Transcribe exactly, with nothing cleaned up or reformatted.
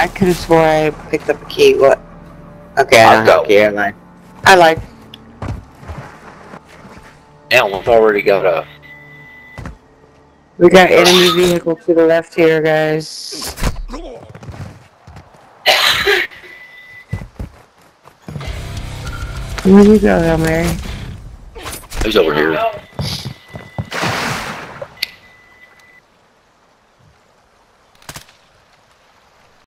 I could have swore I picked up a key. What? Okay, I don't have a key. I lied. I lied. Damn, we've already got a... We got enemy vehicle to the left here, guys. Where you go, Hail Mary? He's over here.